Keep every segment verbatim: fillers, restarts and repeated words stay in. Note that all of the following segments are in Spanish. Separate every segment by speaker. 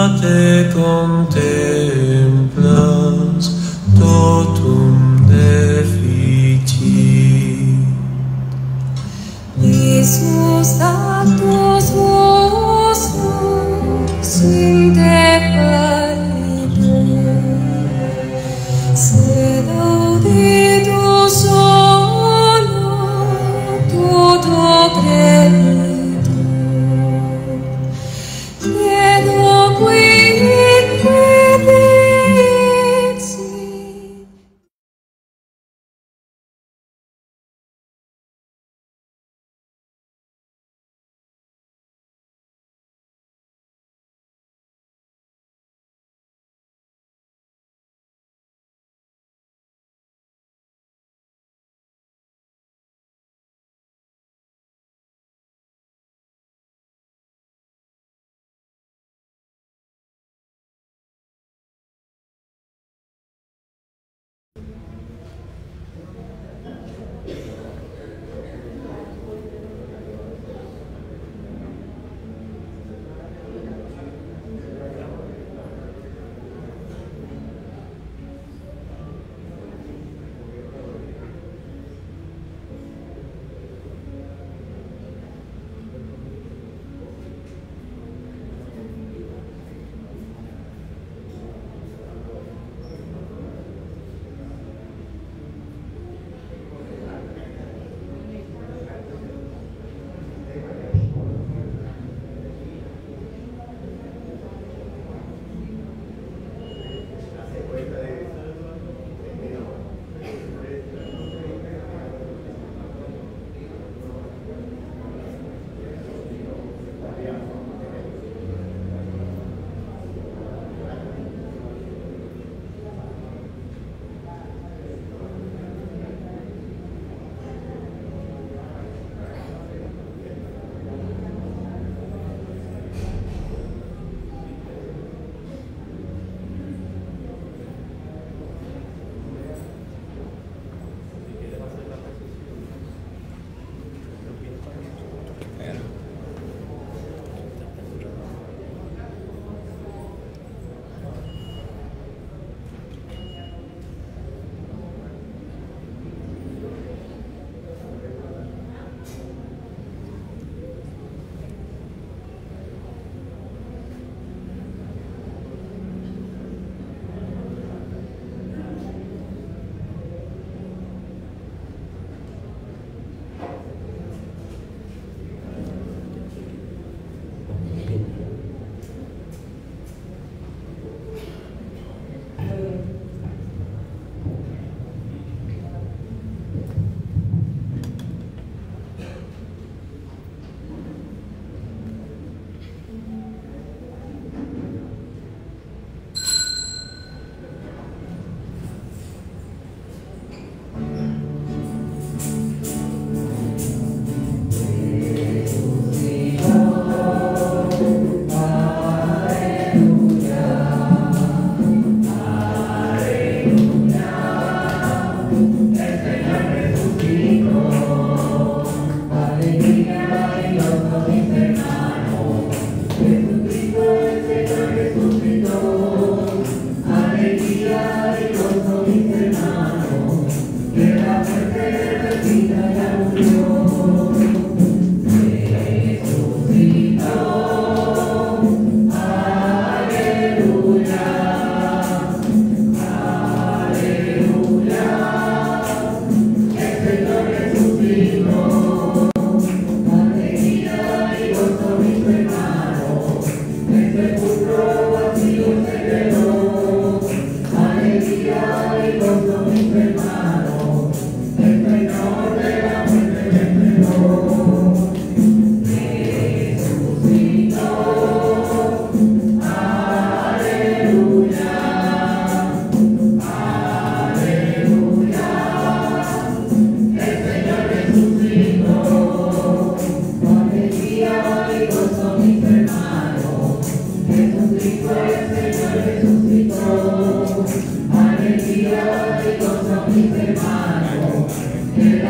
Speaker 1: te contemplas, totum deficit.
Speaker 2: Iisus actus vostros in te paride, sed auditus honor tutto creditur. Credo quid predixit.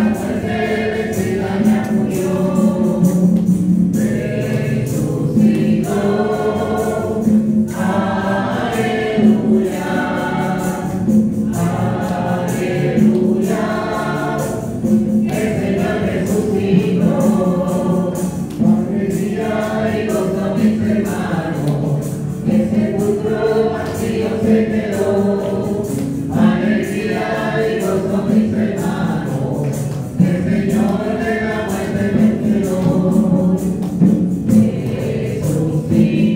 Speaker 3: Resucitó.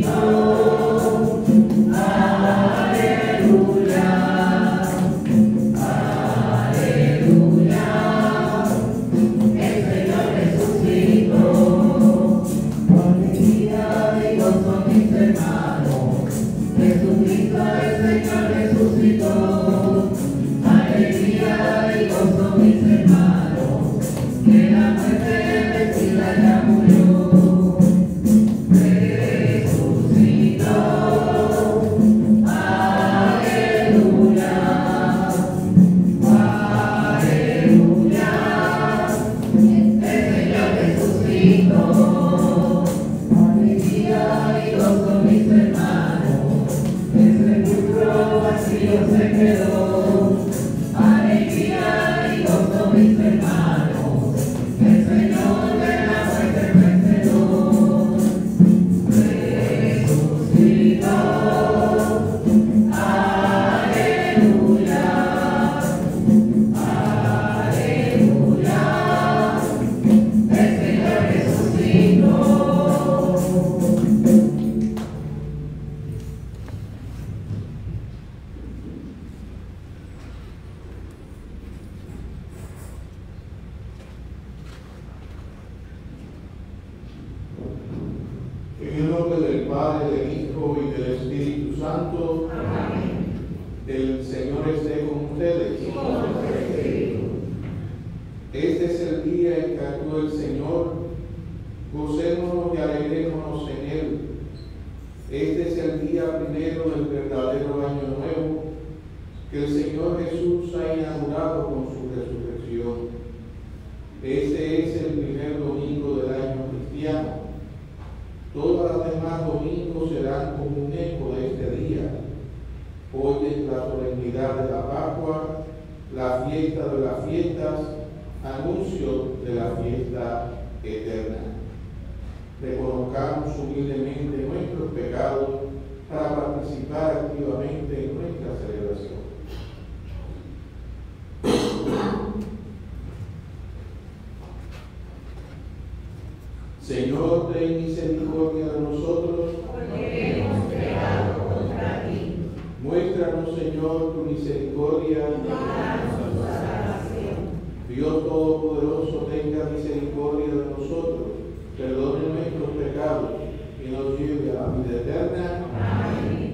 Speaker 3: Señor, ten misericordia de nosotros,
Speaker 4: porque hemos pecado contra ti.
Speaker 3: Muéstranos, Señor, tu misericordia.
Speaker 4: Danos tu salvación.
Speaker 3: Dios Todopoderoso, tenga misericordia de nosotros, perdone nuestros pecados y nos lleve a la vida eterna.
Speaker 4: Amén.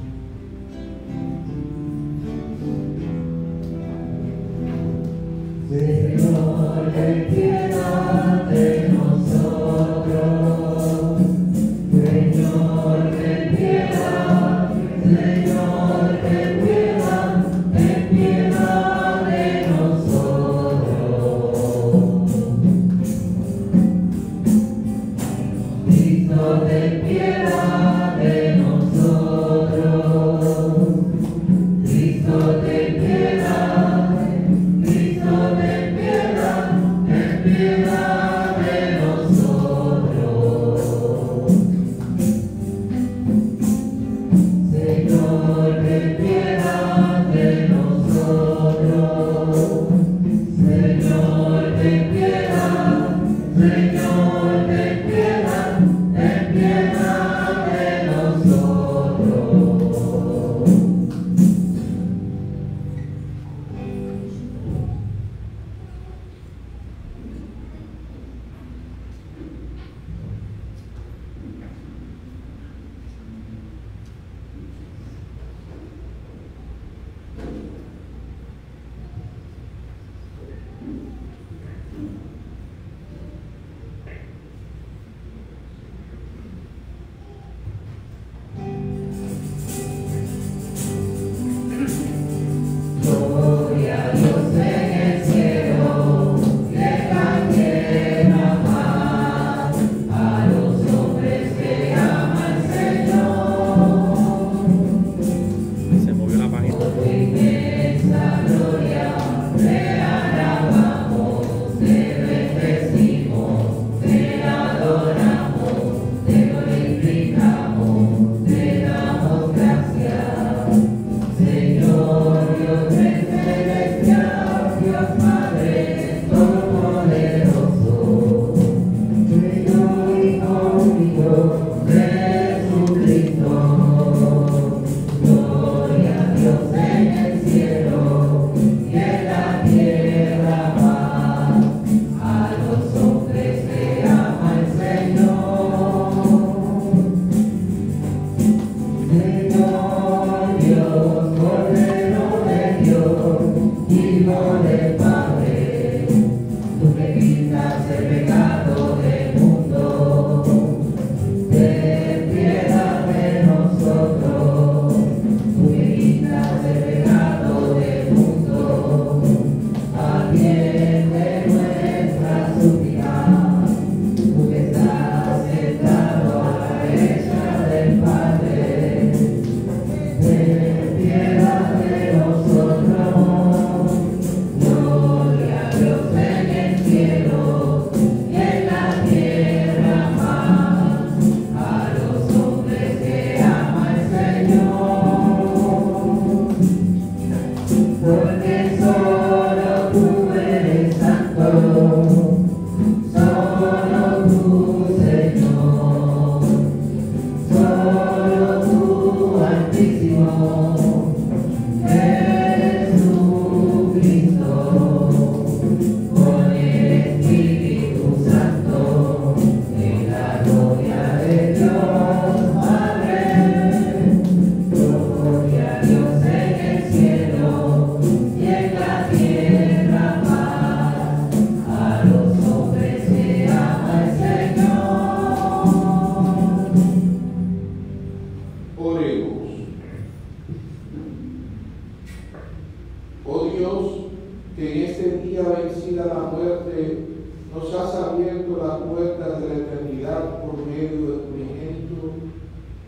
Speaker 5: Señor, ten piedad de nosotros. Señor, ten piedad. Señor, ten piedad. Ten piedad de nosotros. Cristo, ten piedad de nosotros. Cristo, ten piedad. Cristo, ten piedad. Ten piedad.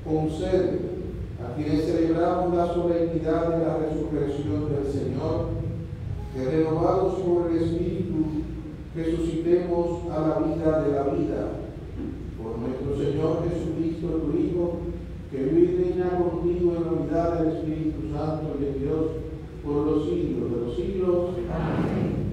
Speaker 3: concede a quienes celebramos la solemnidad de la resurrección del Señor, que renovados por el Espíritu resucitemos a la vida de la vida. Por nuestro Señor Jesucristo, tu Hijo, que vive y reina contigo en la unidad del Espíritu Santo y de Dios, por los siglos de los siglos. Amén.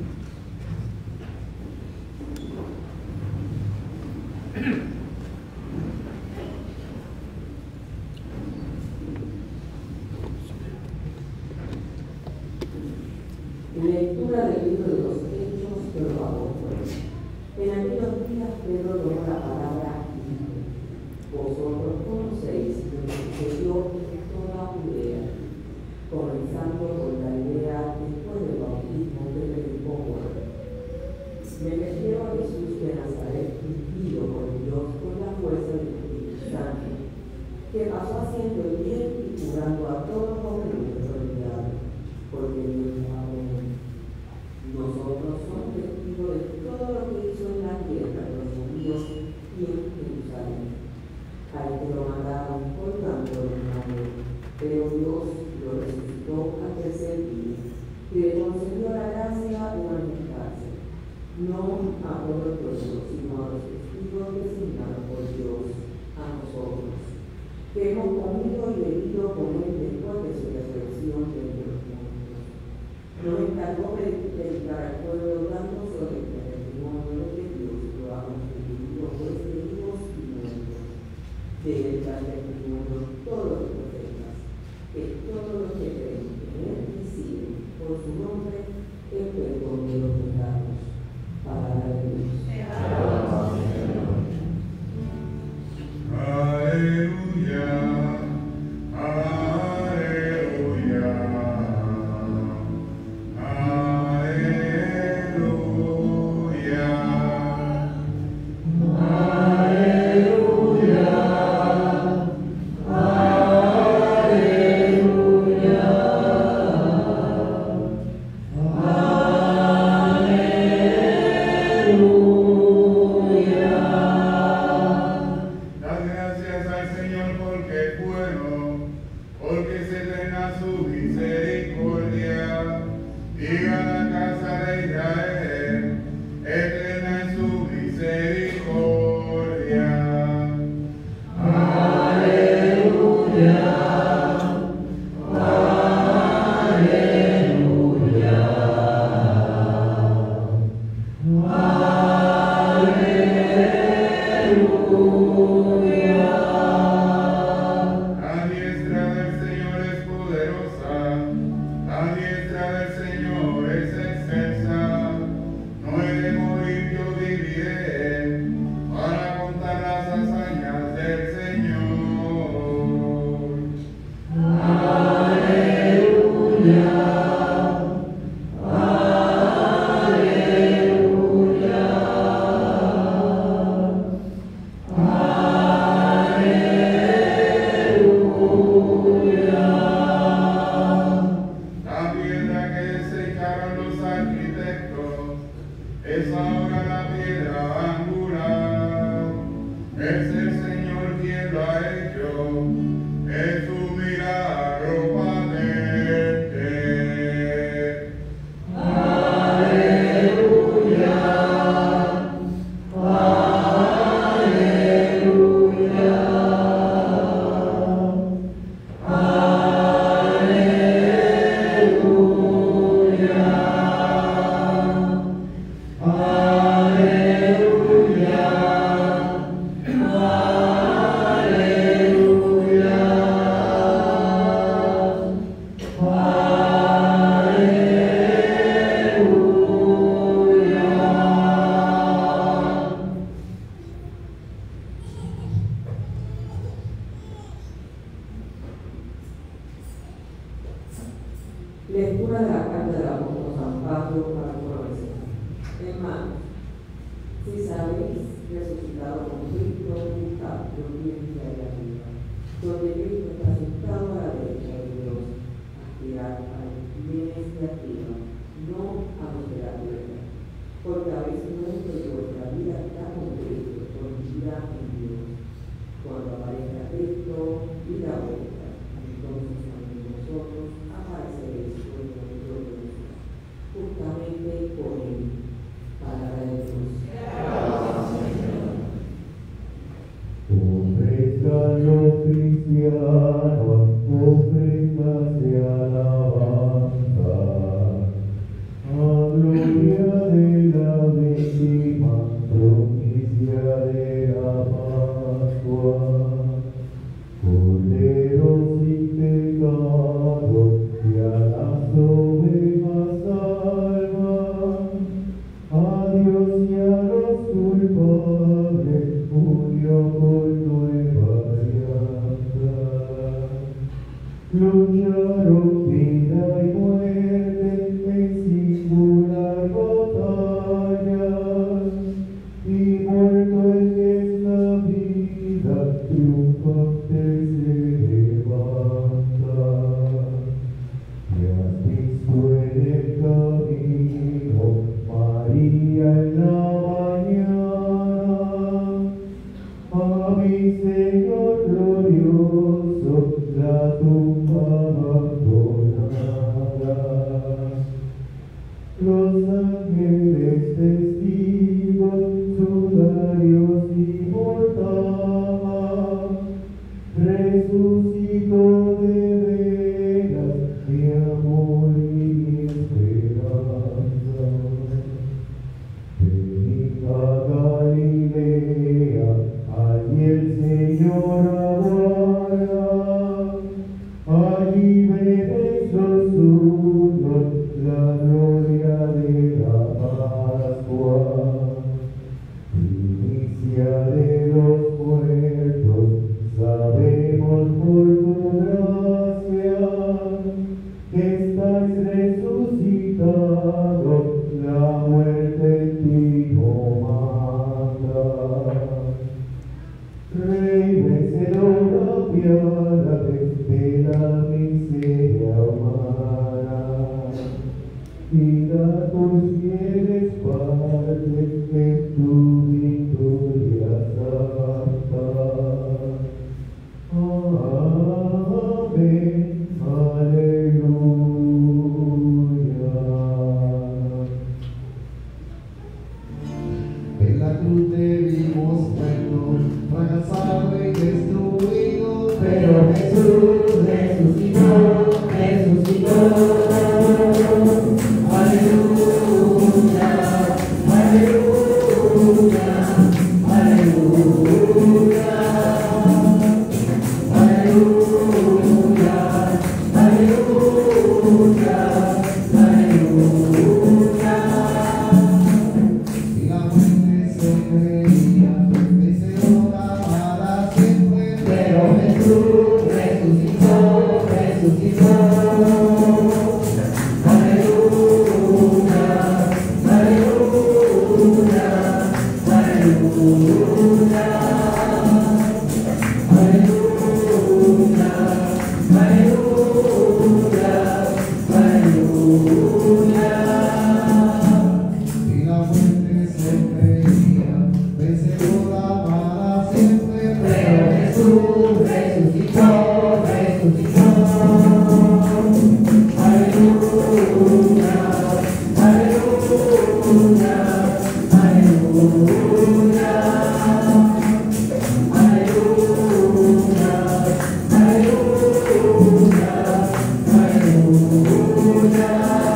Speaker 6: Lectura del libro de los Hechos de los Apóstoles. En aquellos días Pedro tomó la palabra y dijo: vosotros conocéis lo que sucedió en toda Judea, comenzando por Galilea después del bautismo que predicó Juan. Me refiero a Jesús de Nazaret, ungido por Dios con la fuerza del Espíritu Santo, que pasó haciendo el bien y curando a todos los que lo enfermedades, porque Dios lo amó. Nosotros somos testigos de todo lo que hizo en la tierra de los judíos y en Jerusalén. A este lo mataron colgándolo en la cruz, pero Dios lo resucitó al tercer día y le concedió la gracia de manifestarse, no a todo el pueblo, sino a los testigos designados por Dios, a nosotros, que hemos comido y bebido con él después de su resurrección de los muertos. Nos encargó de predicar al pueblo dando sobre el testimonio de que Dios lo ha constituido juez de vivos y muertos. De él dan testimonio todos los profetas, que todos los que creen en él reciben por su nombre el perdón de los pecados. Palabra de Dios.
Speaker 7: Aleluya.
Speaker 6: Lectura de la carta del apóstol San Pablo para los Colosenses. Hermanos, si sabéis resucitado con Cristo, buscad los bienes de allá arriba, donde Cristo está sentado a la derecha de Dios. Aspirad a los bienes de arriba, no a los de la tierra, porque habéis muerto y vuestra vida está con Cristo, con vida en Dios. Cuando aparezca Cristo, Cristo y la vuelta. Entonces también vosotros apareceréis con el glorioso, justamente por él. Palabra de Dios.
Speaker 5: Ofrezcan los cristianos, ofrendas de alabanza, a gloria de la décima propicia de la Pascua. Cordero sin pecado, y a las ovejas salva, a Dios y a los culpables unió con nueva alianza. Lucharon vida y muerte en singular batalla, y muerto en esta vida triunfante se levanta. Y has visto en el camino María en la mañana, a mi Señor glorioso, la tumba abandonada. Los ángeles testigos, sudarios y mortaja, resucitó de veras mi amor y mi esperanza. Venid a Galilea, allí el Señor aguarda, allí veréis los unos la gloria de la Pascua. Primicia de los muertos, sabemos por tu gracia que estáis resucitados, la muerte en ti no manda. Rey vencedor, apiádate de la miseria humana, y da tus fieles parte en tu victoria santa. Amén, aleluya.
Speaker 7: En la cruz te vimos muerto, fracasado y destruido,
Speaker 5: Pero Jesús resucitó, resucitó. Aleluya, aleluya, aleluya, aleluya, aleluya, aleluya.
Speaker 7: y la muerte se creía, vencedora para siempre,
Speaker 5: Pero Jesús resucitó, resucitó. Aleluya, aleluya, aleluya, aleluya, aleluya, aleluya.
Speaker 7: y la muerte se creía, vencedora para siempre,
Speaker 5: Pero Jesús resucitó, resucitó. Aleluya, aleluya, aleluya, aleluya, aleluya,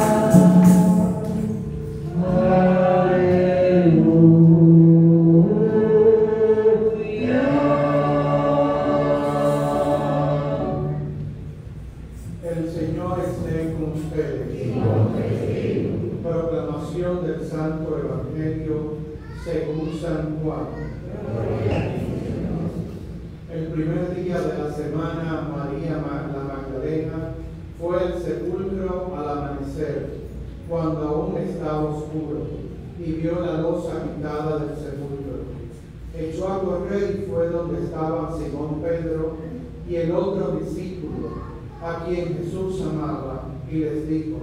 Speaker 3: El Señor esté con ustedes. Proclamación del Santo Evangelio según San Juan. El primer día de la semana, María la Magdalena fue al sepulcro al amanecer, cuando aún estaba oscuro, y vio la losa quitada del sepulcro. Echó a correr y fue donde estaban Simón Pedro y el otro discípulo, a quien Jesús amaba, y les dijo: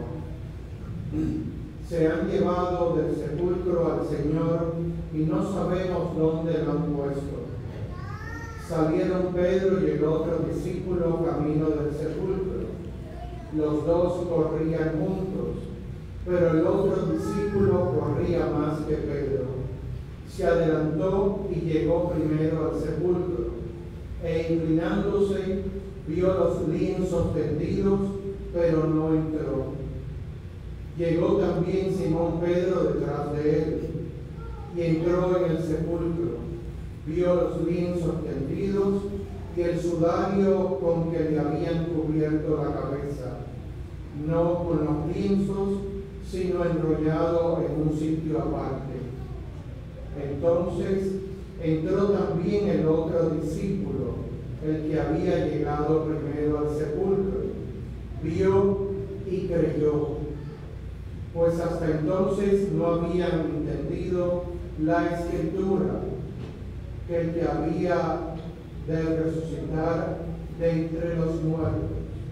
Speaker 3: se han llevado del sepulcro al Señor y no sabemos dónde lo han puesto. Salieron Pedro y el otro discípulo camino del sepulcro. Los dos corrían juntos, pero el otro discípulo corría más que Pedro. Se adelantó y llegó primero al sepulcro, e inclinándose vio los lienzos tendidos, pero no entró. Llegó también Simón Pedro detrás de él, y entró en el sepulcro. Vio los lienzos tendidos y el sudario con que le habían cubierto la cabeza, no con los lienzos, sino enrollado en un sitio aparte. Entonces entró también el otro discípulo, el que había llegado primero al sepulcro. Vio y creyó, pues hasta entonces no habían entendido la escritura, que el que había de resucitar de entre los muertos.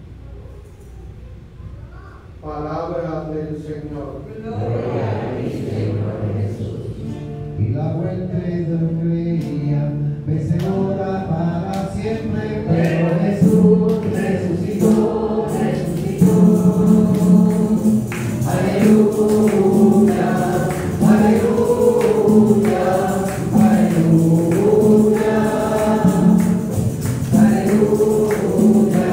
Speaker 3: Palabra del Señor.
Speaker 4: Gloria a ti, Señor Jesús.
Speaker 7: Y la vuelta no creía, vencedora para siempre, pero Jesús resucitó, resucitó. Aleluya, aleluya, aleluya, aleluya,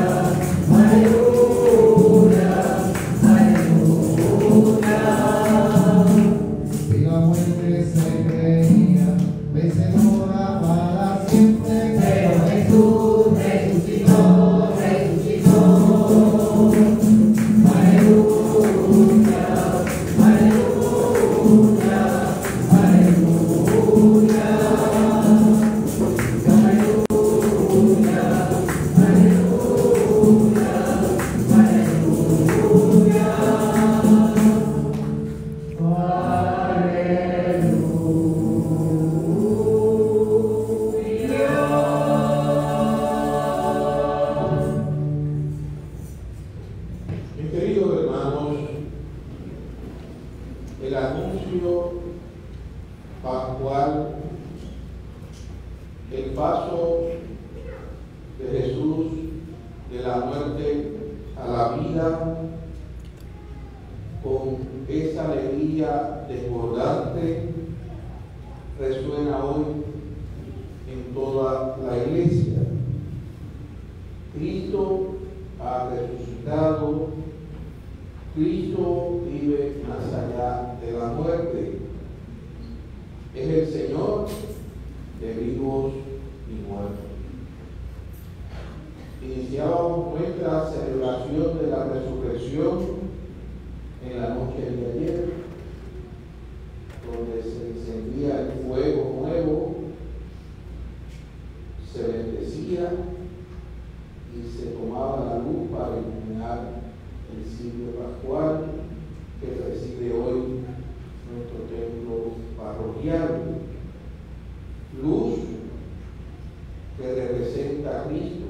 Speaker 7: aleluya, aleluya. Y la muerte se creía vencedora para siempre, pero Jesús resucitó, resucitó. Aleluya, aleluya, aleluya, aleluya, aleluya,
Speaker 3: Mis queridos hermanos, el anuncio pascual, el paso de Jesús de la muerte a la vida, con esa alegría desbordante, resuena hoy en toda la iglesia. Cristo ha resucitado, Cristo vive más allá de la muerte. Es el Señor de vivos y muertos. Iniciábamos nuestra celebración de la resurrección en la noche de ayer, donde se encendía el fuego nuevo, se bendecía y se tomaba la luz para iluminar el siglo pascual que preside hoy nuestro templo parroquial. Luz que representa a Cristo,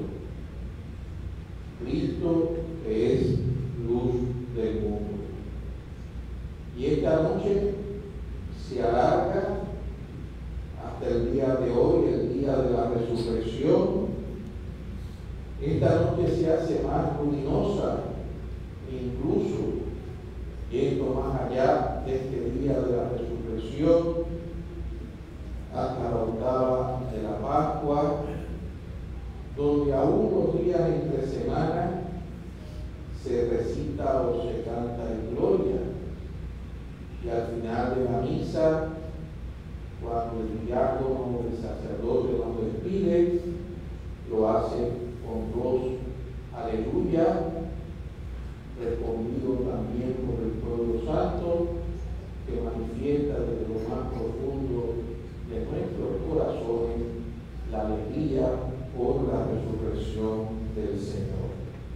Speaker 3: Cristo que es luz del mundo. Y esta noche se alarga hasta el día de hoy, el día de la resurrección. Esta noche se hace más luminosa, incluso yendo más allá de este día de la resurrección, hasta la octava de la Pascua, donde aún los días entre semana se recita o se canta en gloria. Y al final de la misa, cuando el diácono, el sacerdote nos despide, lo hace con dos aleluya, respondido también por el pueblo santo, que manifiesta desde lo más profundo de nuestros corazones la alegría por la resurrección del Señor.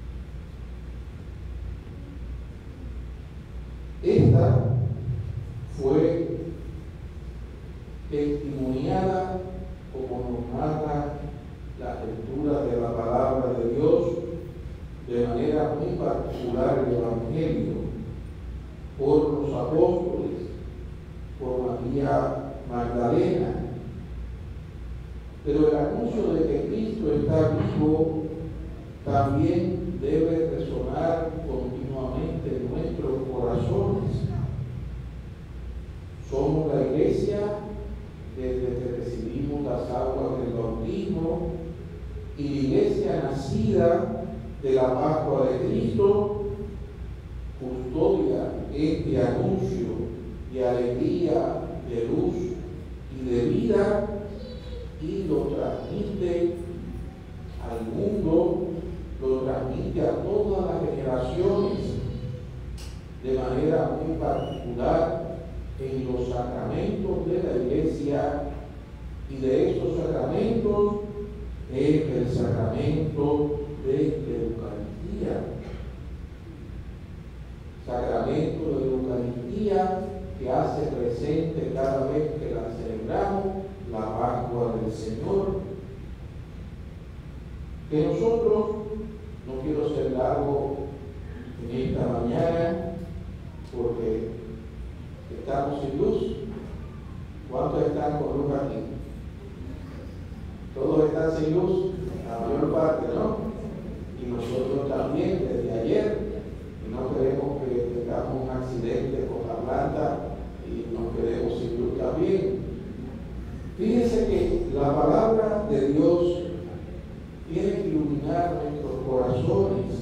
Speaker 3: Esta fue testimoniada, como nos narra la lectura de la palabra de Dios, de manera muy particular el Evangelio, por los apóstoles, por María Magdalena. Pero el anuncio anuncio de que Cristo está vivo también debe resonar continuamente en nuestros corazones. Somos la iglesia desde que recibimos las aguas del bautismo y la iglesia nacida de la Pascua de Cristo custodia este anuncio de alegría, de luz y de vida y lo transmite al mundo, lo transmite a todas las generaciones de manera muy particular en los sacramentos de la iglesia, y de estos sacramentos es el sacramento de la Eucaristía. Sacramento de la Eucaristía que hace presente cada vez que la celebramos la Pascua del Señor. Que nosotros, no quiero ser largo en esta mañana porque estamos sin luz. ¿Cuántos están con luz aquí? Todos están sin luz, la mayor parte, ¿no? Y nosotros también desde ayer, y no queremos que tengamos un accidente con la planta y nos quedemos sin luz también. Fíjense que la palabra de Dios tiene que iluminar nuestros corazones,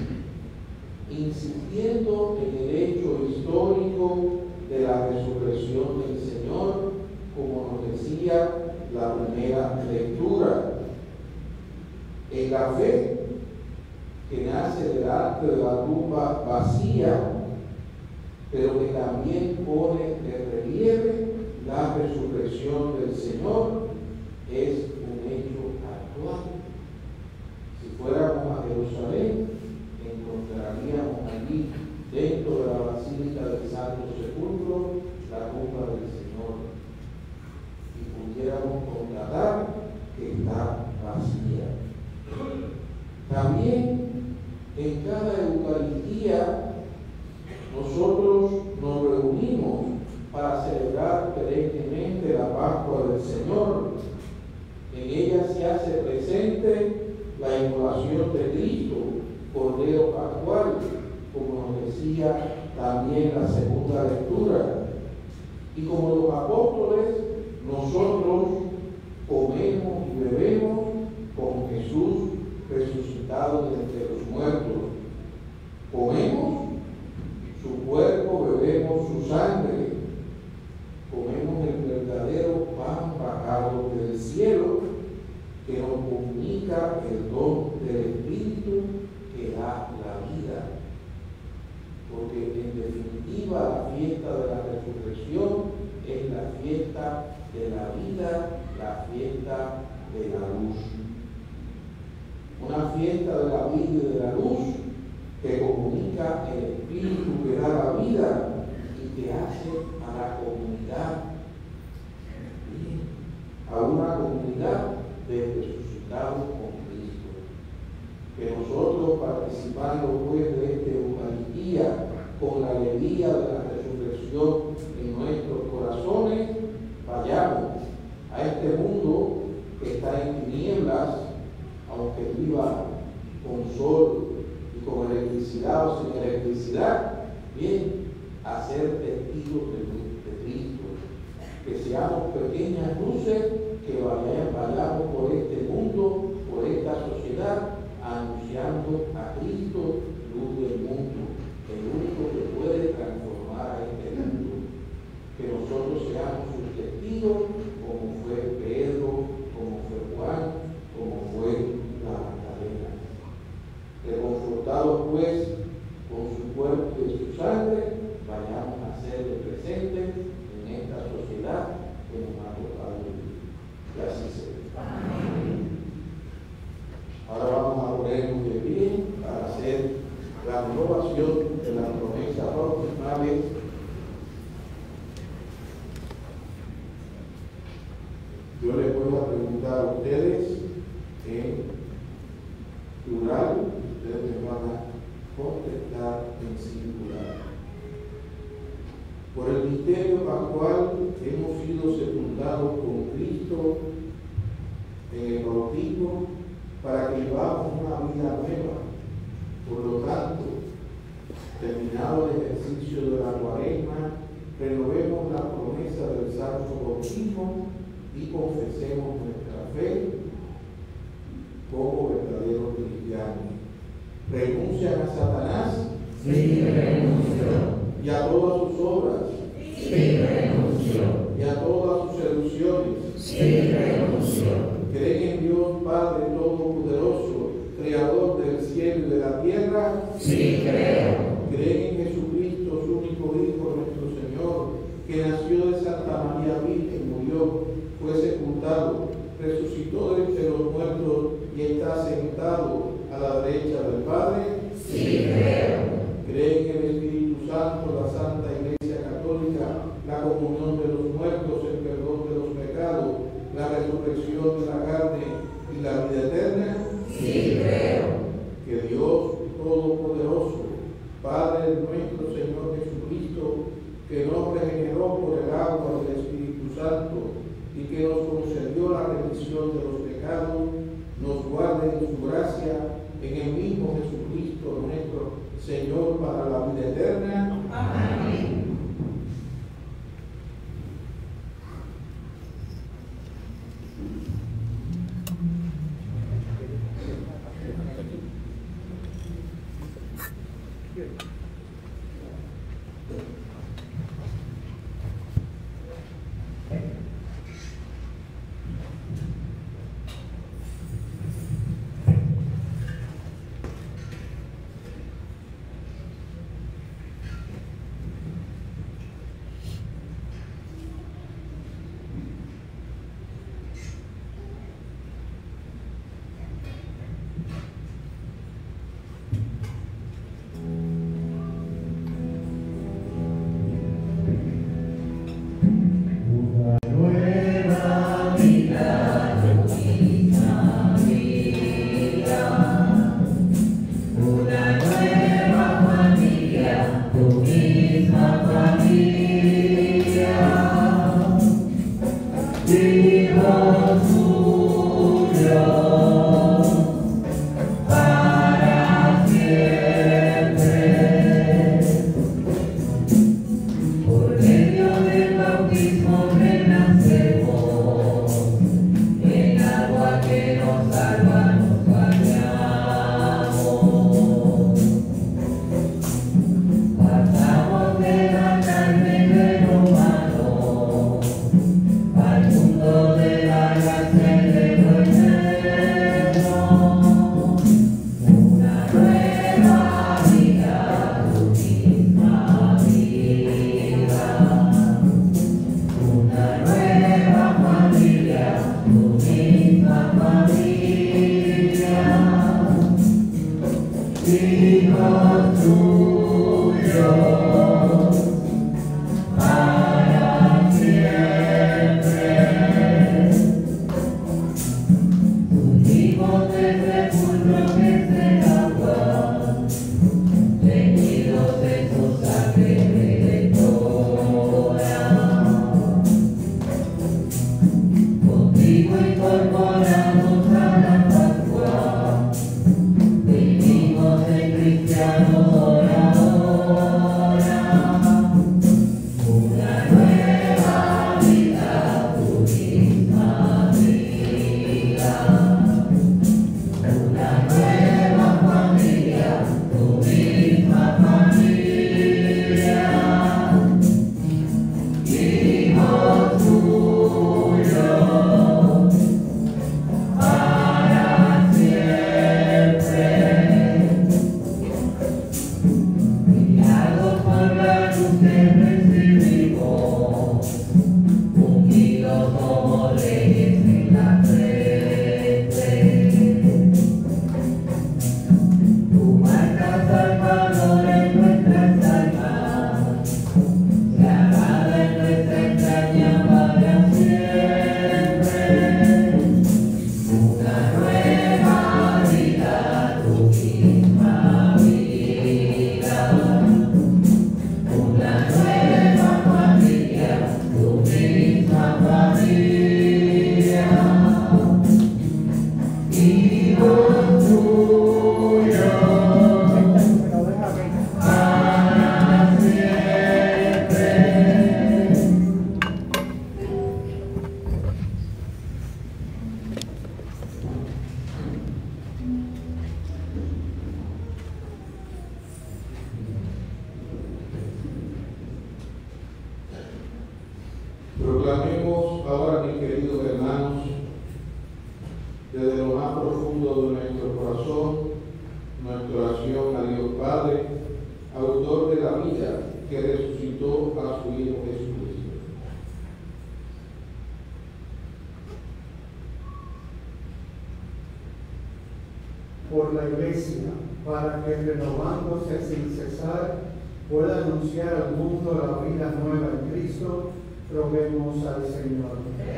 Speaker 3: insistiendo en el hecho histórico de la resurrección del Señor, como nos decía la primera lectura. En la fe que nace delante de la tumba vacía, pero que también pone de relieve la resurrección del Señor, es un hecho actual. Si fuéramos a Jerusalén, encontraríamos allí, dentro de la Basílica del Santo Sepulcro, la tumba del Señor, y pudiéramos constatar que está vacía. También en cada Eucaristía nosotros nos reunimos para celebrar perennemente la Pascua del Señor. En ella se hace presente la inmolación de Cristo, Cordero Pascual, como nos decía también la segunda lectura. Y como los apóstoles, nosotros comemos y bebemos con Jesús resucitado de entre los muertos. Comemos su cuerpo, bebemos su sangre, comemos el verdadero pan bajado del cielo que nos comunica el don del Espíritu que da la vida. Porque en definitiva la fiesta de la resurrección es la fiesta de la vida, la fiesta de la luz. Una fiesta de la vida y de la luz que comunica el Espíritu que da la vida y que hace a la comunidad, a una comunidad de resucitados con Cristo. Que nosotros, participando pues de esta Eucaristía con la alegría de la resurrección en nuestros corazones, vayamos a este mundo que está en tinieblas, aunque viva con sol y con electricidad o sin electricidad, bien, a ser testigos de, de Cristo. Que seamos pequeñas luces que vayamos, vayamos por este mundo, por esta sociedad, anunciando a Cristo, luz del mundo, el único que puede transformar a este mundo. Que nosotros seamos sus testigos, como fue Pedro, como fue Juan, como fue la Magdalena. Reconfortados pues con su cuerpo y su sangre, vayamos a ser presentes en esta sociedad que nos ha tocado vivir. Que así sea. Ahora vamos a ponernos de pie para hacer la renovación de la promesa bautismal. Yo les voy a preguntar a ustedes en plural, ustedes me van a contestar en singular. Por el misterio pascual hemos sido sepultados con Cristo en el bautismo para que vivamos una vida nueva. Por lo tanto, terminado el ejercicio de la cuaresma, renovemos la promesa del santo bautismo y confesemos nuestra fe como verdaderos cristianos. ¿Renuncian a Satanás?
Speaker 4: Sí, renuncio.
Speaker 3: ¿Y a todas sus obras?
Speaker 4: Sí, renuncio.
Speaker 3: ¿Y a todas sus seducciones?
Speaker 4: Sí, renuncio.
Speaker 3: ¿Creen en Dios Padre Todopoderoso, Creador del cielo y de la tierra?
Speaker 4: Sí, creo.
Speaker 3: ¿Creen en Jesucristo, su único Hijo, nuestro Señor, que nació de Santa María Virgen, murió, fue sepultado, resucitó de entre los muertos y está sentado a la derecha del Padre?
Speaker 4: Sí, creo.
Speaker 3: ¿Creen en el Espíritu Santo, la Santa Iglesia Católica, la comunión de los muertos, el perdón de los pecados, la resurrección de la carne y la vida eterna?
Speaker 4: Sí, creo.
Speaker 3: Que Dios Todopoderoso, Padre nuestro Señor Jesucristo, que nos regeneró por el agua del Espíritu Santo y que nos concedió la remisión de los pecados, nos guarde en su gracia en el mismo Jesucristo nuestro Señor para la vida eterna.
Speaker 4: Amén.
Speaker 3: Padre, autor de la vida, que resucitó a su Hijo Jesucristo.
Speaker 8: Por la Iglesia, para que renovándose sin cesar pueda anunciar al mundo la vida nueva en Cristo, roguemos al Señor.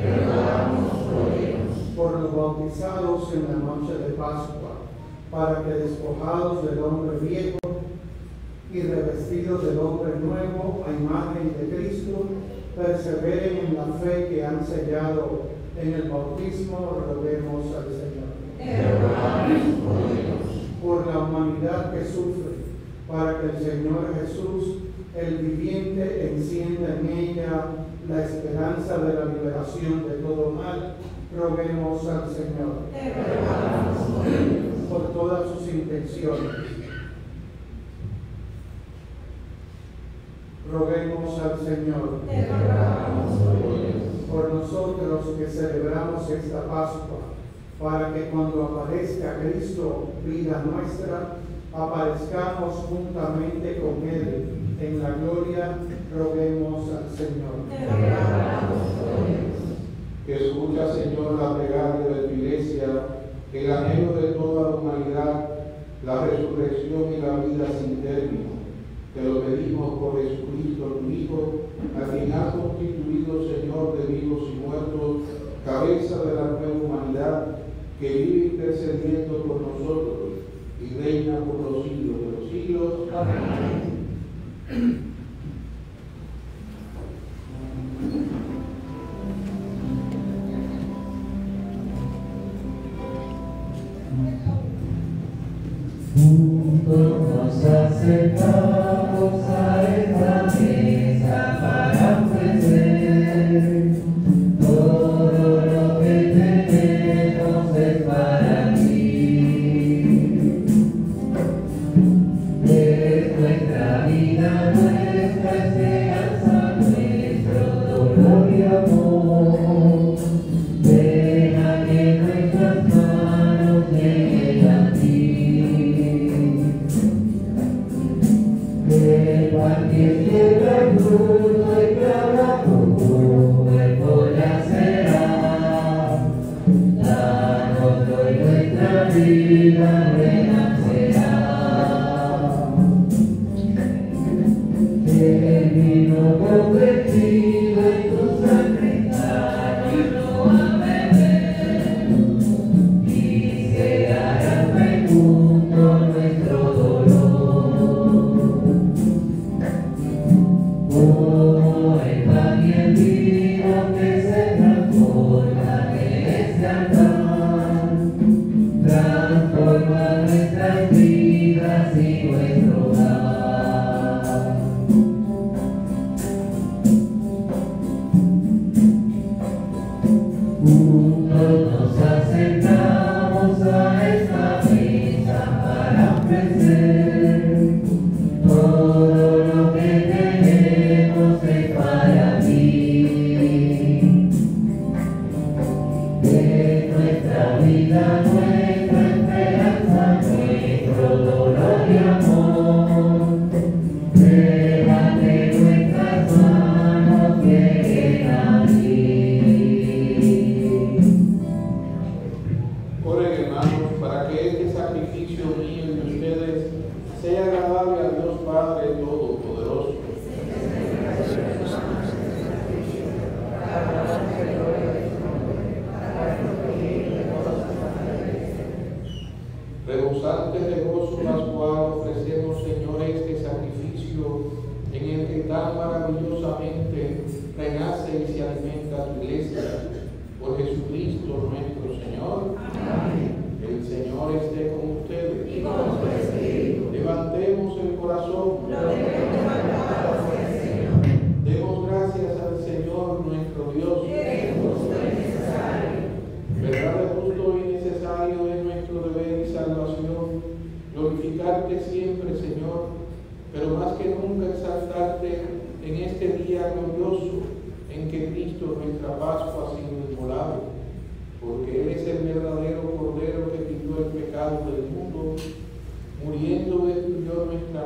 Speaker 8: Por los bautizados en la noche de Pascua, para que despojados del hombre viejo y revestidos del hombre nuevo a imagen de Cristo, perseveren en la fe que han sellado en el bautismo, roguemos al Señor. Por la humanidad que sufre, para que el Señor Jesús, el viviente, encienda en ella la esperanza de la liberación de todo mal, roguemos al Señor. Por todas sus intenciones, roguemos al Señor. Por nosotros que celebramos esta Pascua, para que cuando aparezca Cristo, vida nuestra, aparezcamos juntamente con Él en la gloria, roguemos al Señor.
Speaker 3: Que escucha, Señor, la plegaria de tu Iglesia, el anhelo de toda la humanidad, la resurrección y la vida sin término. Te lo pedimos por Jesucristo, tu Hijo, a quien has constituido, Señor, de vivos y muertos, cabeza de la nueva humanidad, que vive intercediendo por nosotros y reina por los siglos de los siglos. Amén.
Speaker 5: Juntos nos acercamos a esta mesa para ofrecer todo lo que tenemos es para ti. Es nuestra vida, nuestra esperanza, nuestro dolor y amor. Deja que nuestras manos lleguen a ti. Cualquier tierra, fruto y trabajo, tu cuerpo ya será. Danos hoy nuestra vida, renacerá. El vino convertido en tu sangre, dánoslo a beber. Y se hará fecundo nuestro dolor. Como el pan y el vino que se transforma en este altar, transforma nuestras vidas y nuestro hogar. Juntos nos acercamos a esta mesa para ofrecer todo lo que tenemos es para ti. De nuestra vida, nuestra esperanza, nuestro dolor y amor, deja que nuestras manos lleguen a ti.
Speaker 3: Oren, hermanos, para que este sacrificio mío y de ustedes sea agradable a Dios Padre Todopoderoso. Rebosantes de gozo pascual ofrecemos, Señor, este sacrificio en el que tan maravillosamente renace y se alimenta tu Iglesia. Por Jesucristo nuestro Señor. Amén. El Señor esté con ustedes. Y con su espíritu. Levantemos el corazón. Lo debemos levantar hacia el Señor. Demos gracias al Señor nuestro Dios. Es justo y necesario. Verdad es justo y necesario, es nuestro deber y salvación glorificarte siempre, Señor, pero más que nunca exaltarte en este día glorioso en que Cristo, nuestra Pascua, ha sido inmolado, porque Él es el verdadero Cordero que quitó el pecado del mundo. Muriendo destruyó nuestra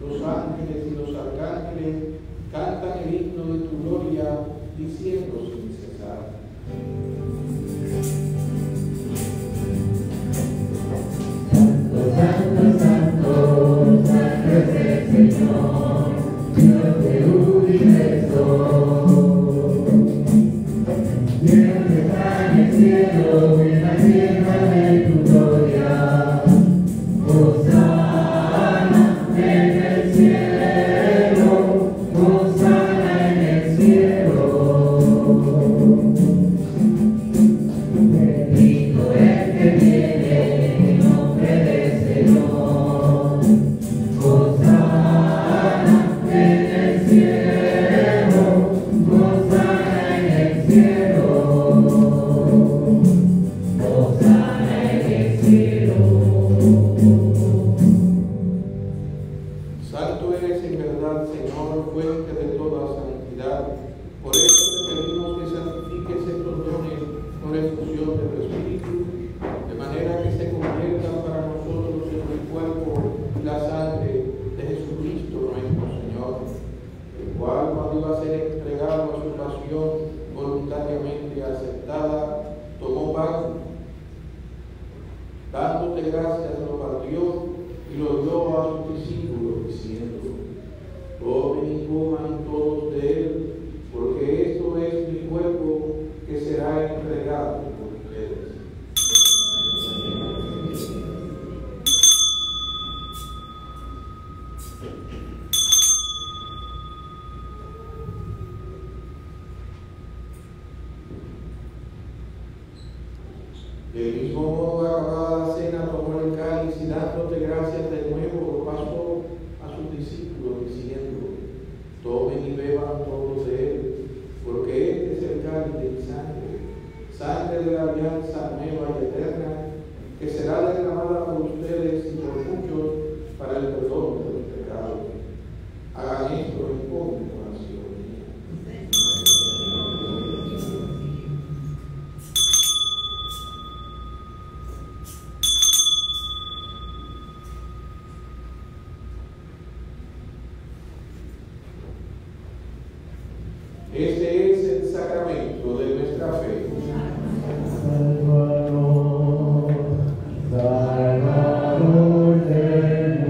Speaker 3: Los ángeles y los arcángeles cantan el himno de tu gloria, diciendo sin cesar.
Speaker 5: Santo, santo, santo es el Señor, Dios del universo. Dios que está en el cielo, en la tierra de tu gloria. Hosana en el cielo, hosana en el cielo. Bendito el que viene en nombre del Señor. Hosana en el cielo, hosana en el cielo. Hosana en el cielo.
Speaker 3: Santo eres en verdad, Señor, fuente de toda santidad. Por eso te pedimos que santifiques estos dones con la efusión de tu Espíritu, de manera que se conviertan para nosotros en el cuerpo y la sangre de Jesucristo nuestro Señor, el cual, cuando iba a ser entregado a su pasión voluntariamente aceptada, tomó pan, dándote gracias, lo partió y lo dio a sus discípulos, diciendo: tomen y coman todos de él, porque esto es mi cuerpo que será entregado por ustedes. Del mismo modo, acabada la cena, tomó el cáliz y dándote gracias de nuevo, lo pasó a sus discípulos, diciendo: tomen y beban todos de él, porque este es el cáliz de mi sangre, sangre de la alianza nueva y eterna, que será derramada por ustedes y por muchos para el perdón de los pecados. Hagan esto en conmemoración mía. Este es el sacramento de nuestra fe.
Speaker 5: Salvador, Salvador del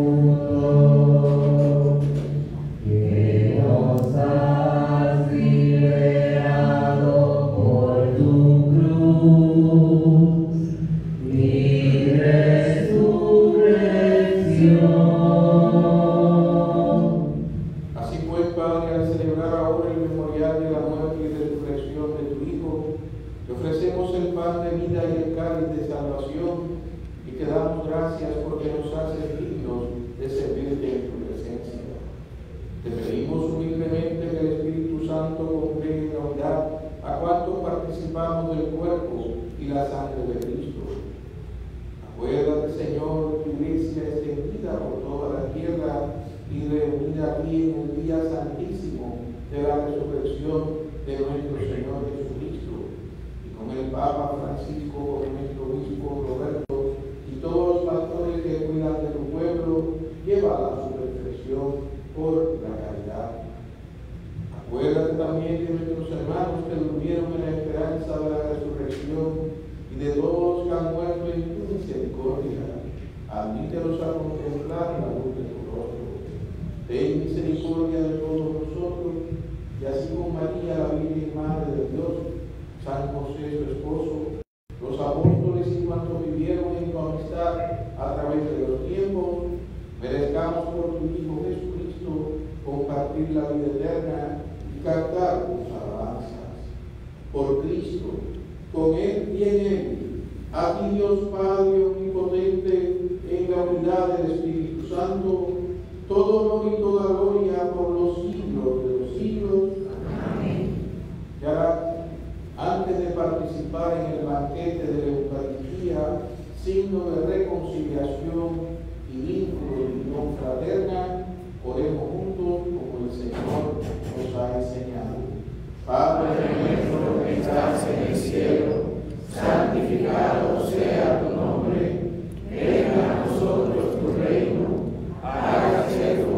Speaker 5: mundo, que nos has liberado por tu cruz y resurrección.
Speaker 3: Así pues, Padre, al celebrar ahora el memorial de la muerte y resurrección de tu Hijo, te ofrecemos el pan de vida y el cáliz de salvación, y te damos gracias porque nos haces dignos de servirte en tu presencia. Te pedimos humildemente que el Espíritu Santo congregue en la unidad a cuantos participamos del cuerpo y la sangre de Cristo. Acuérdate, Señor, tu iglesia extendida por toda la tierra y reunida aquí en el día santísimo de la resurrección de nuestro Señor Jesucristo, y con el Papa Francisco, con nuestro obispo Roberto y todos los pastores que cuidan de tu pueblo, llévala a su perfección por la caridad. Acuérdate también de nuestros hermanos que durmieron en la esperanza de la resurrección y de todos los que han muerto en tu misericordia. Admítelos a contemplar la luz de tu rostro. Ten misericordia de todos nosotros, y así con María, la Virgen Madre de Dios, San José, su esposo, los apóstoles y cuantos vivieron en tu amistad a través de los tiempos, merezcamos por tu Hijo Jesucristo compartir la vida eterna y cantar tus alabanzas. Por Cristo, con Él y en Él, a ti Dios Padre omnipotente, en la unidad del Espíritu Santo, todo honor y toda gloria por los siglos de los siglos.
Speaker 4: Amén.
Speaker 3: Ya antes de participar en el banquete de la Eucaristía, signo de reconciliación y vínculo de unión fraterna, oremos juntos como el Señor nos ha enseñado. Padre nuestro que estás en el cielo, santificado sea tu nombre, venga a nosotros tu reino, hágase tu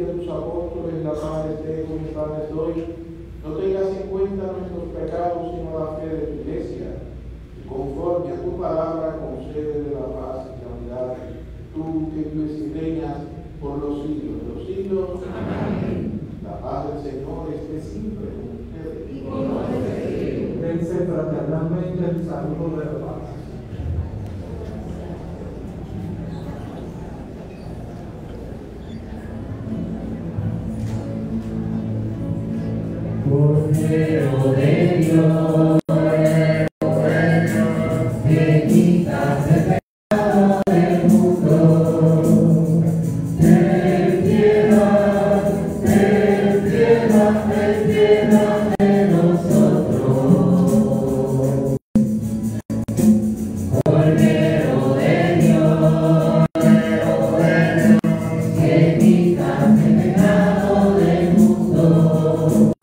Speaker 3: diste a tus apóstoles, la paz esté con mi paz les doy, no tengas en cuenta nuestros pecados, sino la fe de tu iglesia, y conforme a tu palabra concede la paz y la unidad, tú que vives y reinas por los siglos de los siglos. Amén. La paz del Señor esté siempre con ustedes.
Speaker 4: Y con nuestro espíritu.
Speaker 8: Dense fraternalmente el saludo de la paz.
Speaker 5: Cordero de Dios, Cordero de Dios, que quitas el pecado del mundo. Ten piedad, ten piedad, ten piedad de nosotros. Cordero de Dios, Cordero de Dios, que quitas el pecado del mundo.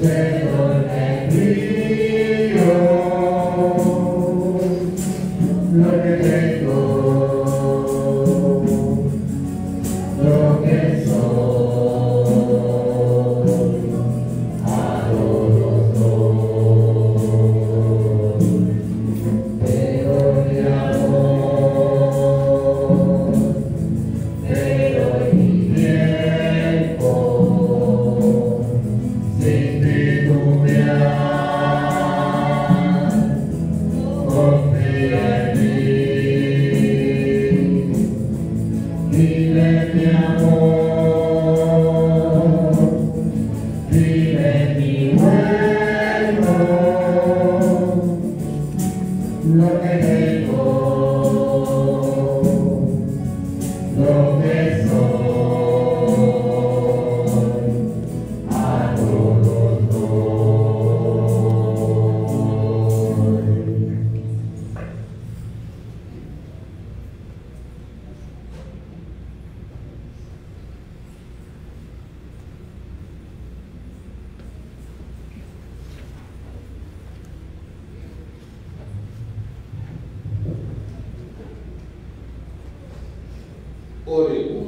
Speaker 3: Oremos.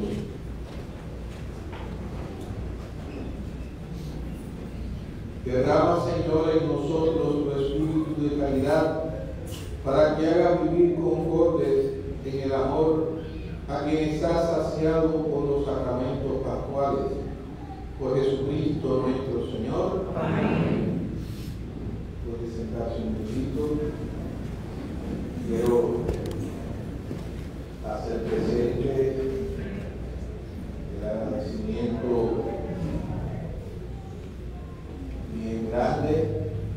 Speaker 3: Derrama, Señor, en nosotros tu espíritu de caridad, para que haga vivir concordes en el amor a quienes has saciado con los sacramentos pascuales. Por Jesucristo nuestro Señor. Amén. Puede sentarse un poquito. Quiero hacer presente el agradecimiento bien grande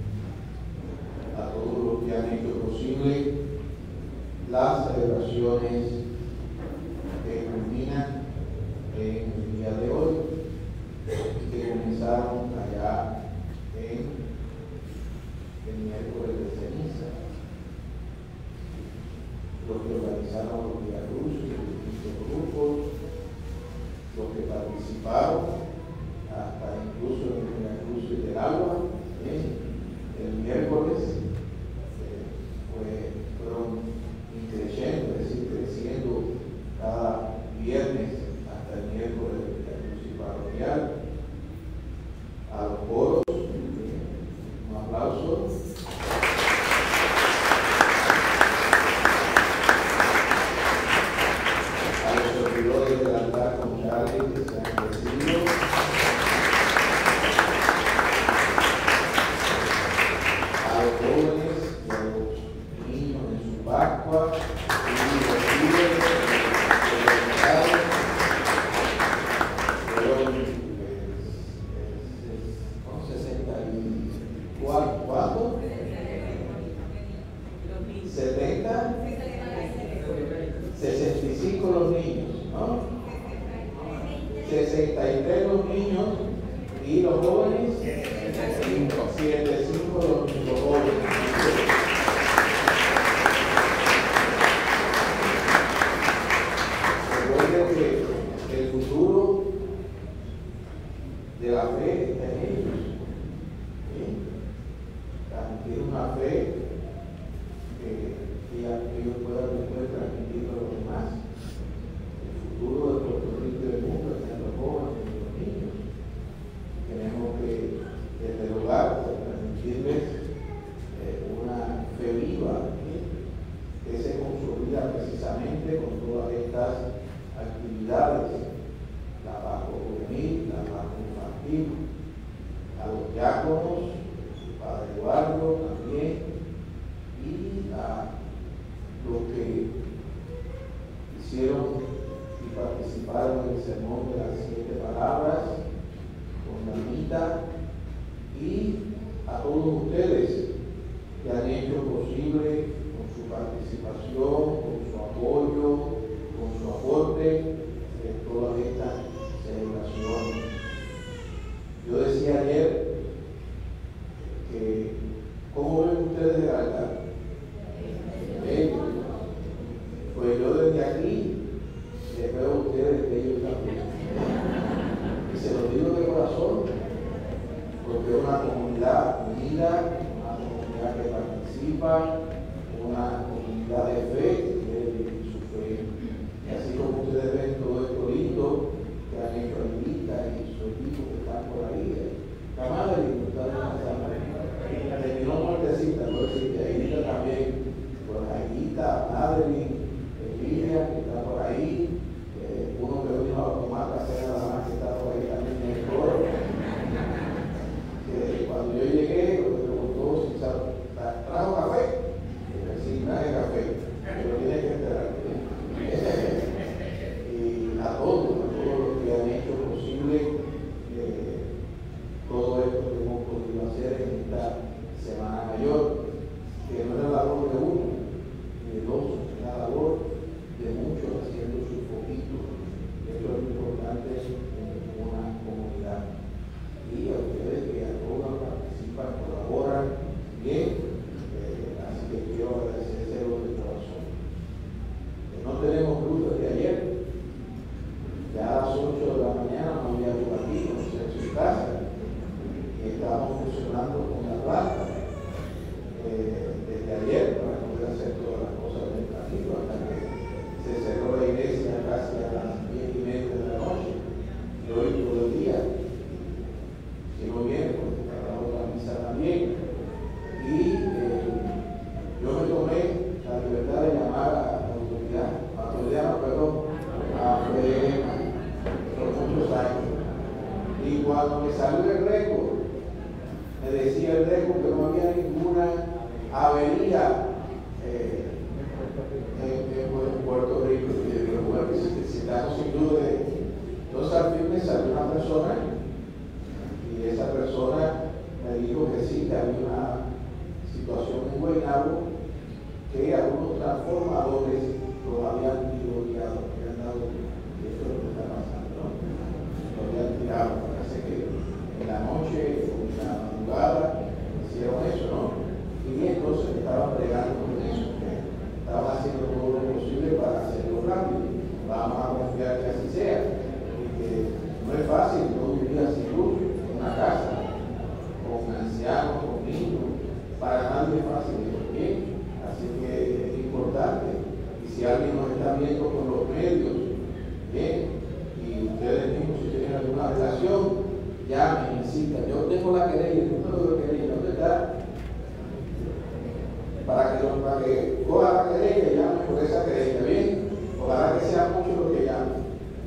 Speaker 3: a todos los que han hecho posible las celebraciones que culminan en el día de hoy y que comenzaron allá en el miércoles de ceniza. Los que organizaron los viacruces, los distintos grupos, los que participaron, hasta incluso en el viacruces del agua, ¿eh? El miércoles eh, fue, fueron creciendo, es decir, creciendo cada viernes hasta el miércoles del viacruces parroquial. A los coros, ¿eh? Un aplauso. sesenta y tres los niños y los jóvenes, setenta y cinco los, los jóvenes. Recuerden que el futuro de la fe está en ellos. ¿Sí? Transmitir una fe que, que ellos puedan después transmitir a los demás. El futuro de Puerto Rico y del mundo está en los jóvenes y los niños. Tenemos que, desde el hogar, transmitirles eh, una fe viva, ¿sí? Que se consolida precisamente con todas estas actividades, la Pascua juvenil, la Pascua infantil, a los diáconos, el Padre Eduardo también, y a los que hicieron y participaron en el sermón de las siete palabras, con Damita, y a todos ustedes que han hecho posible con su participación, con su apoyo, con su aporte en todas estas celebraciones. Yo decía ayer que, ¿cómo ven ustedes de altar? ¿Eh? Pues yo desde aquí les veo a ustedes de ellos también. Y se los digo de corazón, porque porque es una comunidad unida, una comunidad que participa, una comunidad de fe que quiere vivir su fe. Y así como ustedes ven todo esto lindo que han hecho Anita y su equipo que están por ahí, la madre terminó muertecita, no decir que Anita también, por Anita, Madeline, Emilia, que está por ahí, eh, uno que vino a tomar la cena, la más que está por ahí también en el coro. Que cuando yo llegué, me preguntó si trajo café. Sí, traje café, pero tiene que esperar. Y a todos, a todos los que han hecho posible eh, todo esto que hemos podido hacer en esta Semana Mayor, que no es la labor de uno, ni de dos, es la labor de muchos haciendo sus poquitos. Eso es lo importante en una comunidad. Y a ustedes que abogan, participan, colaboran bien, eh, así que quiero agradecérselo de corazón. Eh, no tenemos luz desde ayer, ya a las ocho de la mañana no había luz aquí, no sé en su casa, y estábamos funcionando con la planta eh, desde ayer para poder hacer todas las cosas del camino hasta que se cerró la iglesia casi a las diez y media de la noche, y hoy todo el día. Si no viene, porque para la misa también. Y eh, yo me tomé la libertad de llamar a la autoridad, a la autoridad, perdón, a FEDEMA, por muchos años. Y cuando me salió el récord, me decía el récord que no había ninguna avería eh, en, en Puerto Rico. Y yo digo, bueno, si estamos sin duda de. Entonces al fin me salió una persona. Y esa persona me dijo que sí, que había una situación en Guaynabo que algunos transformadores todavía han tiroteado, que han dado, y esto es lo que está pasando, ¿no? Lo habían tirado, parece que en la noche o en la madrugada hicieron eso, ¿no? Y entonces estaban bregando con eso, que estaban haciendo todo lo posible para hacerlo rápido. Vamos a confiar que así sea, y que no es fácil, no vivir sin luz. Una casa, con ancianos, con niños, para nadie es fácil, bien, así que es importante. Y si alguien nos está viendo por los medios, bien, y ustedes mismos si tienen alguna relación, llamen, insistan. Yo tengo la querella, el número de querella, ¿dónde está? Para que, para que coja la querella y llamen por esa querella, bien, ojalá que sean muchos los que llamen.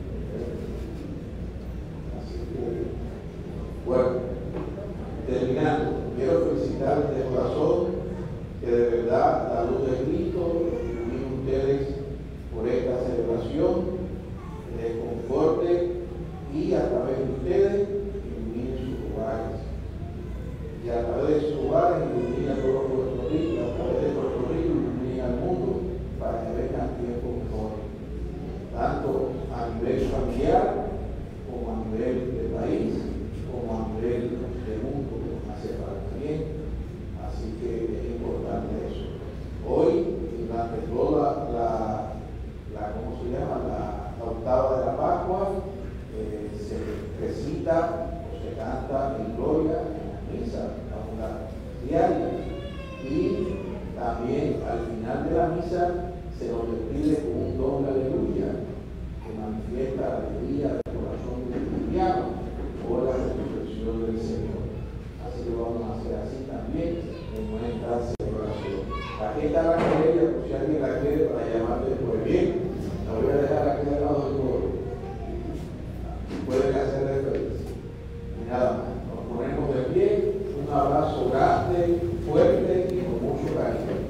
Speaker 3: Bueno, terminando, quiero felicitarles de corazón que de verdad la luz de Cristo ilumine ustedes por esta celebración, les conforte y a través de ustedes ilumine sus hogares. Y a través de sus hogares ilumine a todo Puerto Rico, a través de Puerto Rico ilumine al mundo para que vengan tiempos mejores, tanto a nivel familiar como a nivel de país, como a nivel del mundo que nos hace falta bien. Así que es importante eso. Hoy, durante toda la, la ¿cómo se llama? La, la octava de la Pascua, eh, se recita o se canta en gloria en la misa, la diaria. Y también al final de la misa se nos despide con un don de aleluya que manifiesta la alegría del corazón del cristiano por la resurrección del Señor. Así que vamos a hacer así también en una instancia de oración. Aquí está la querella, por si alguien la quiere para llamar después. Bien, la voy a dejar aquí al lado del coro. Pueden hacer referencia. Y nada más, nos ponemos de pie, un abrazo grande, fuerte y con mucho cariño.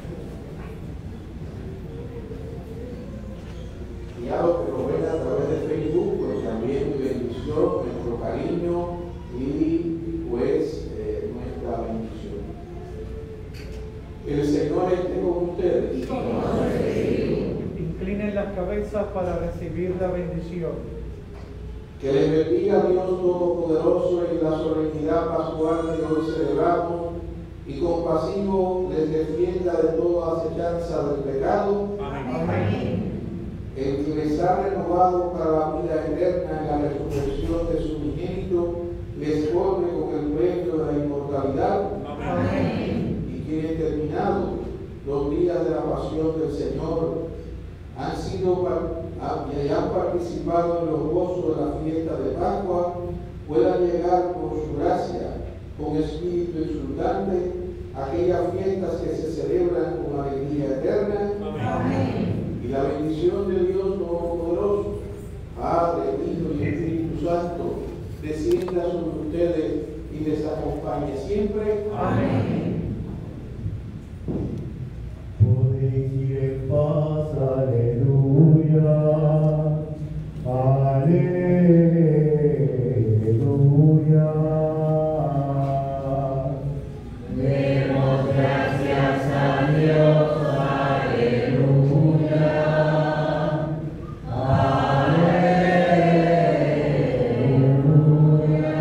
Speaker 3: Y a los que lo ven a través de Facebook, pues también mi bendición, nuestro cariño y pues eh, nuestra bendición. El Señor esté con ustedes.
Speaker 9: Inclinen las cabezas para recibir la bendición.
Speaker 3: Que les bendiga Dios Todopoderoso en la solemnidad pascual que hoy celebramos y compasivo les defienda de toda acechanza del pecado.
Speaker 9: Amén.
Speaker 3: El que les ha renovado para la vida eterna en la resurrección de su unigénito, les colme con el premio de la inmortalidad.
Speaker 4: Amén.
Speaker 3: Y quienes terminados los días de la pasión del Señor han sido y han participado en los gozos de la fiesta de Pascua, puedan llegar por su gracia con espíritu exultante a aquellas fiestas que se celebran con alegría eterna.
Speaker 4: Amén.
Speaker 3: Y la bendición de Dios Todopoderoso, Padre, Hijo y Espíritu Santo, descienda sobre ustedes y les acompañe siempre.
Speaker 4: Amén.
Speaker 7: Podéis ir en paz, aleluya, aleluya.
Speaker 5: Demos gracias a Dios, aleluya, aleluya.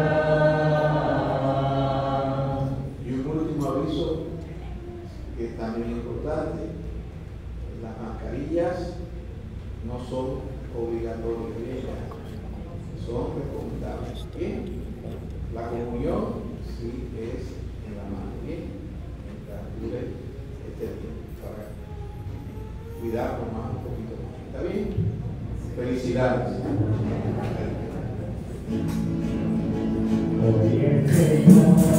Speaker 3: Y un último aviso que es también importante: las mascarillas no son obligatorias, ¿bien? Son recomendables. Bien, la comunión sí es en la mano, bien, mientras dure este tiempo, para cuidarnos más un poquito más. ¿Está bien? Felicidades.
Speaker 7: Hoy el Señor